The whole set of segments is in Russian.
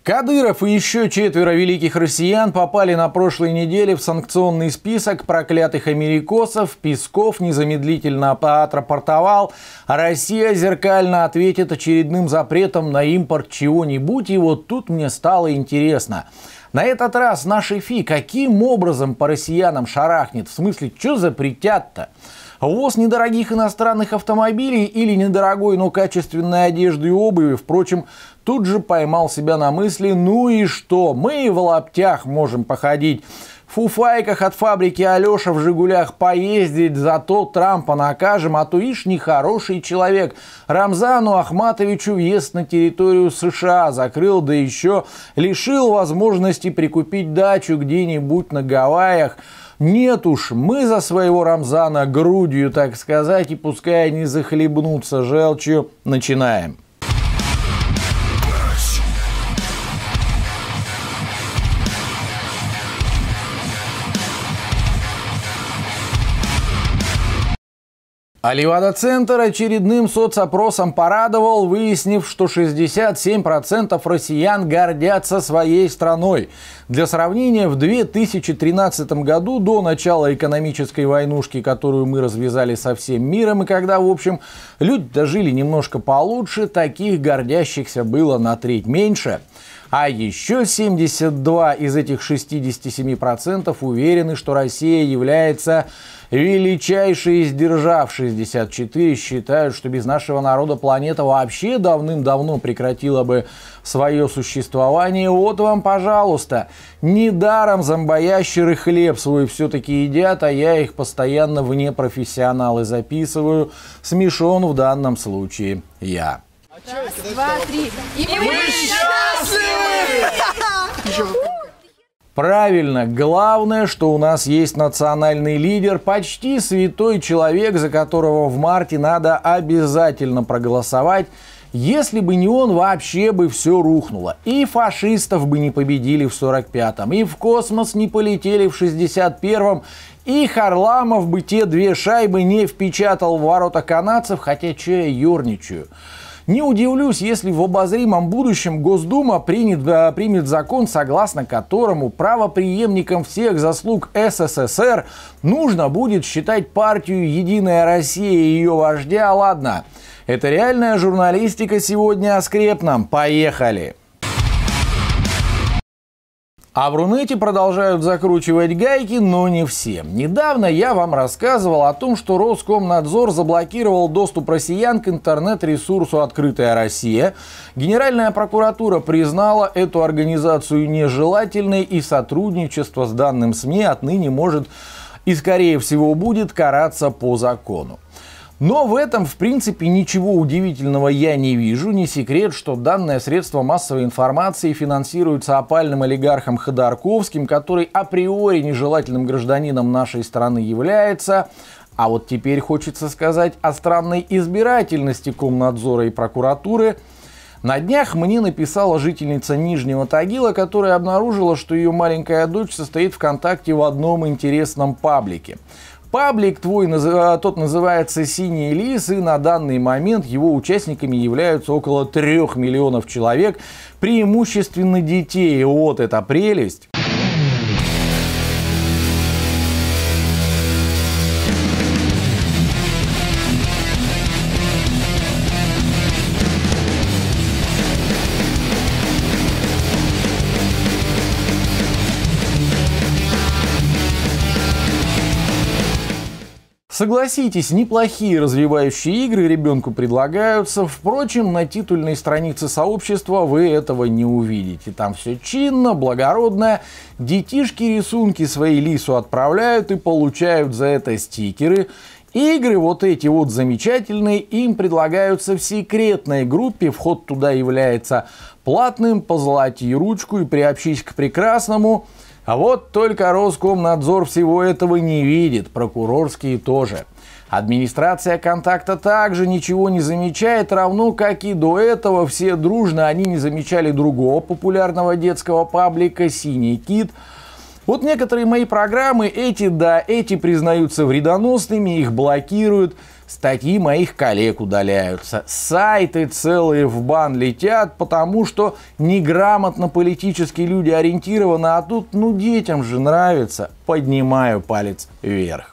Кадыров и еще 4 великих россиян попали на прошлой неделе в санкционный список проклятых америкосов. Песков незамедлительно отрапортовал. Россия зеркально ответит очередным запретом на импорт чего-нибудь. И вот тут мне стало интересно. На этот раз наш ФИ каким образом по россиянам шарахнет? В смысле, что запретят-то? Ввоз недорогих иностранных автомобилей или недорогой, но качественной одежды и обуви, впрочем, тут же поймал себя на мысли, ну и что, мы и в лаптях можем походить, в фуфайках от фабрики Алеша в «Жигулях» поездить, зато Трампа накажем, а то ишь нехороший человек. Рамзану Ахматовичу въезд на территорию США закрыл, да еще лишил возможности прикупить дачу где-нибудь на Гавайях. Нет уж, мы за своего Рамзана грудью, так сказать, и пускай они захлебнутся желчью. Начинаем. А Левада-центр очередным соцопросом порадовал, выяснив, что 67% россиян гордятся своей страной. Для сравнения, в 2013 году, до начала экономической войнушки, которую мы развязали со всем миром, и когда, в общем, люди дожили немножко получше, таких гордящихся было на треть меньше. А еще 72 из этих 67% уверены, что Россия является величайшей из держав. 64 считают, что без нашего народа планета вообще давным-давно прекратила бы свое существование. Вот вам, пожалуйста. Недаром зомбоящеры хлеб свой все-таки едят, а я их постоянно в непрофессионалы записываю. Смешон в данном случае я. Раз, два, три. И мы счастливы! Правильно, главное, что у нас есть национальный лидер, почти святой человек, за которого в марте надо обязательно проголосовать. Если бы не он, вообще бы все рухнуло. И фашистов бы не победили в 45-м, и в космос не полетели в 61-м, и Харламов бы те 2 шайбы не впечатал в ворота канадцев, хотя че я ерничаю. Не удивлюсь, если в обозримом будущем Госдума примет закон, согласно которому правопреемником всех заслуг СССР нужно будет считать партию «Единая Россия» и ее вождя. Ладно, это реальная журналистика сегодня о скрепном. Поехали! А в Рунете продолжают закручивать гайки, но не все. Недавно я вам рассказывал о том, что Роскомнадзор заблокировал доступ россиян к интернет-ресурсу «Открытая Россия». Генеральная прокуратура признала эту организацию нежелательной, и сотрудничество с данным СМИ отныне может и, скорее всего, будет караться по закону. Но в этом, в принципе, ничего удивительного я не вижу. Не секрет, что данное средство массовой информации финансируется опальным олигархом Ходорковским, который априори нежелательным гражданином нашей страны является. А вот теперь хочется сказать о странной избирательности Комнадзора и прокуратуры. На днях мне написала жительница Нижнего Тагила, которая обнаружила, что ее маленькая дочь состоит ВКонтакте в одном интересном паблике. Паблик тот называется «Синий лис», и на данный момент его участниками являются около 3 миллионов человек, преимущественно детей. Вот это прелесть! Согласитесь, неплохие развивающие игры ребенку предлагаются. Впрочем, на титульной странице сообщества вы этого не увидите. Там все чинно, благородно. Детишки рисунки свои лису отправляют и получают за это стикеры. Игры вот эти вот замечательные им предлагаются в секретной группе. Вход туда является платным. Позолоти ручку и приобщись к прекрасному. А вот только Роскомнадзор всего этого не видит, прокурорские тоже. Администрация «Контакта» также ничего не замечает, равно как и до этого все дружно они не замечали другого популярного детского паблика «Синий кит». Вот некоторые мои программы, эти признаются вредоносными, их блокируют, статьи моих коллег удаляются, сайты целые в бан летят, потому что неграмотно политически люди ориентированы, а тут, детям же нравится. Поднимаю палец вверх.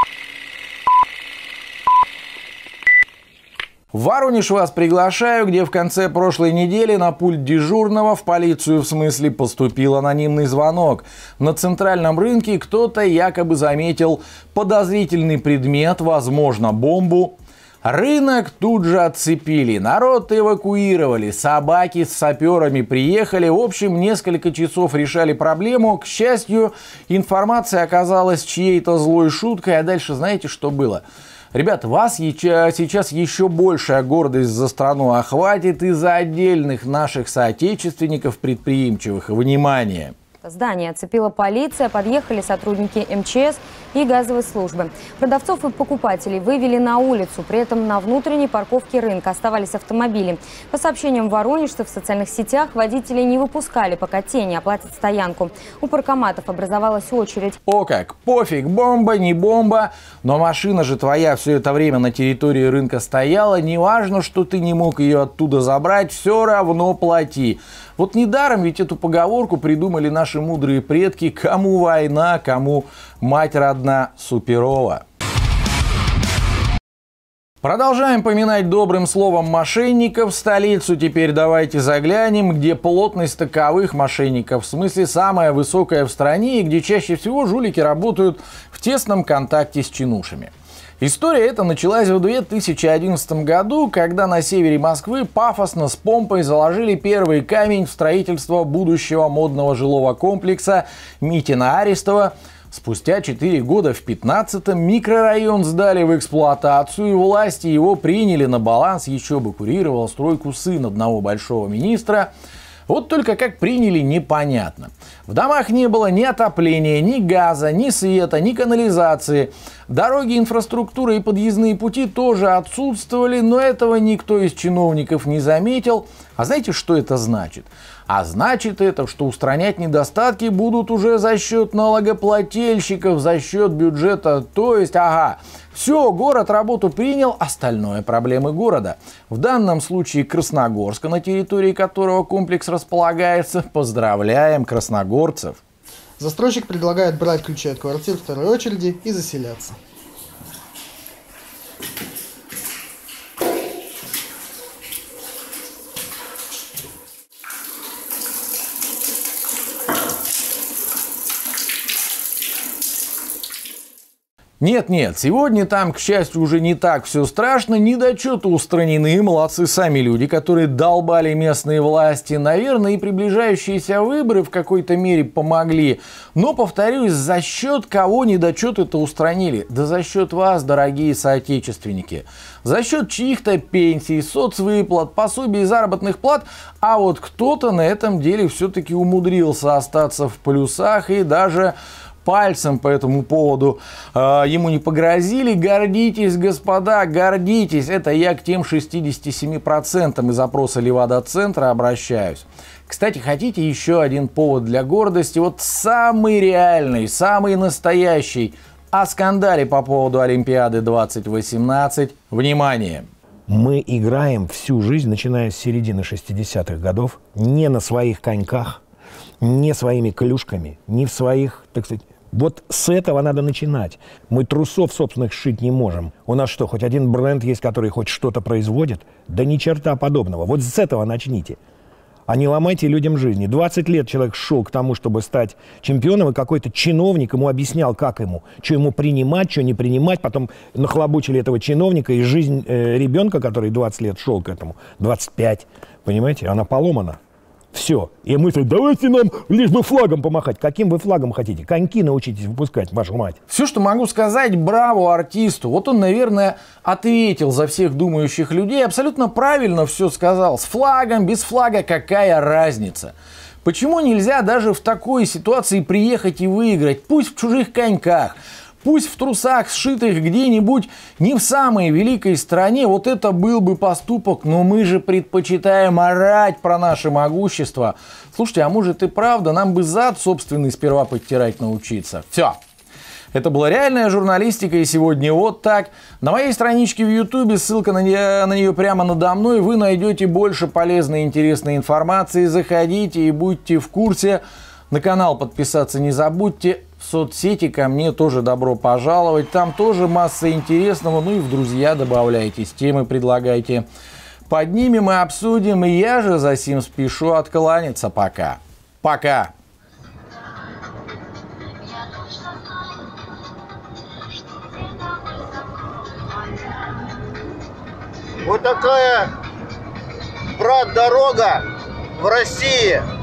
В Воронеж вас приглашаю, где в конце прошлой недели на пульт дежурного, в полицию в смысле, поступил анонимный звонок. На центральном рынке кто-то якобы заметил подозрительный предмет, возможно, бомбу. Рынок тут же отцепили, народ эвакуировали, собаки с саперами приехали. В общем, несколько часов решали проблему. К счастью, информация оказалась чьей-то злой шуткой, а дальше знаете, что было? Ребят, вас сейчас еще большая гордость за страну охватит из-за отдельных наших соотечественников предприимчивых. Внимание! Здание оцепила полиция, подъехали сотрудники МЧС и газовой службы. Продавцов и покупателей вывели на улицу, при этом на внутренней парковке рынка оставались автомобили. По сообщениям воронежцев в социальных сетях, водители не выпускали, пока те не оплатят стоянку. У паркоматов образовалась очередь. О как, пофиг, бомба, не бомба, но машина же твоя все это время на территории рынка стояла, неважно, что ты не мог ее оттуда забрать, все равно плати. Вот недаром ведь эту поговорку придумали наши мудрые предки: кому война, кому мать родна суперова. Продолжаем поминать добрым словом мошенников. В столицу теперь давайте заглянем, где плотность таковых мошенников в смысле самая высокая в стране и где чаще всего жулики работают в тесном контакте с чинушами. История эта началась в 2011 году, когда на севере Москвы пафосно с помпой заложили первый камень в строительство будущего модного жилого комплекса Митина-Арестова. Спустя 4 года в 15-м микрорайон сдали в эксплуатацию, и власти его приняли на баланс. Еще бы курировал стройку сын одного большого министра. Вот только как приняли, непонятно. В домах не было ни отопления, ни газа, ни света, ни канализации. Дороги, инфраструктура и подъездные пути тоже отсутствовали, но этого никто из чиновников не заметил. А знаете, что это значит? А значит это, что устранять недостатки будут уже за счет налогоплательщиков, за счет бюджета. То есть, все, город работу принял, остальное проблемы города. В данном случае Красногорска, на территории которого комплекс располагается. Поздравляем красногорцев! Застройщик предлагает брать ключи от квартир второй очереди и заселяться. Нет, сегодня там, к счастью, уже не так все страшно, недочеты устранены, молодцы сами люди, которые долбали местные власти. Наверное, и приближающиеся выборы в какой-то мере помогли. Но, повторюсь, за счет кого недочеты-то устранили? Да за счет вас, дорогие соотечественники. За счет чьих-то пенсий, соцвыплат, пособий и заработных плат. А вот кто-то на этом деле все-таки умудрился остаться в плюсах и даже пальцем по этому поводу ему не погрозили. Гордитесь, господа, гордитесь. Это я к тем 67% из опроса Левада-центра обращаюсь. Кстати, хотите еще один повод для гордости? Вот самый реальный, самый настоящий о скандале по поводу Олимпиады 2018. Внимание! Мы играем всю жизнь, начиная с середины 60-х годов, не на своих коньках, не своими клюшками, не в своих, так сказать. Вот с этого надо начинать. Мы трусов собственных сшить не можем. У нас что, хоть один бренд есть, который хоть что-то производит? Да ни черта подобного. Вот с этого начните. А не ломайте людям жизни. 20 лет человек шел к тому, чтобы стать чемпионом, и какой-то чиновник ему объяснял, как ему, что ему принимать, что не принимать. Потом нахлобучили этого чиновника, и жизнь ребенка, который 20 лет шел к этому, 25, понимаете, она поломана. Все. И мысль: давайте нам лишь бы флагом помахать. Каким вы флагом хотите? Коньки научитесь выпускать, вашу мать. Все, что могу сказать, браво артисту. Вот он, наверное, ответил за всех думающих людей. Абсолютно правильно все сказал. С флагом, без флага, какая разница? Почему нельзя даже в такой ситуации приехать и выиграть? Пусть в чужих коньках. Пусть в трусах, сшитых где-нибудь не в самой великой стране, вот это был бы поступок, но мы же предпочитаем орать про наше могущество. Слушайте, а может и правда, нам бы зад собственный сперва подтирать научиться. Все. Это была реальная журналистика, и сегодня вот так. На моей страничке в Ютубе, ссылка на нее прямо надо мной, вы найдете больше полезной и интересной информации. Заходите и будьте в курсе. На канал подписаться не забудьте. В соцсети ко мне тоже добро пожаловать. Там тоже масса интересного. Ну и в друзья добавляйтесь, темы предлагайте. Поднимем и обсудим. И я же за сим спешу откланяться пока. Пока. Вот такая, брат, дорога в России.